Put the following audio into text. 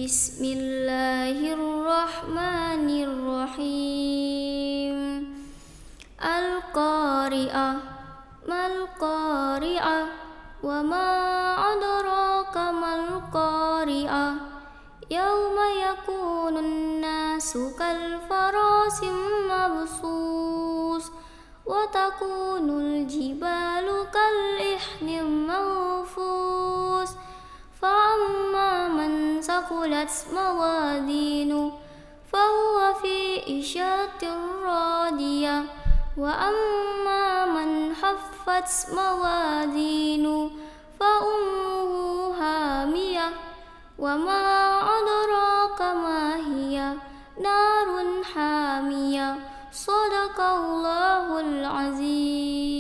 بسم الله الرحمن الرحيم. القارئة. ما القارئة؟ وما أدراك ما القارئة؟ يوم يكون الناس كالفراش المبثوث وتكون الجبال كالعهن المنفوش فأما من ثقلت موازينه فهو في عيشة راضية وأما من خفت موازينه فأمه هامية وما أدراك ما هي نار حامية. صدق الله العظيم.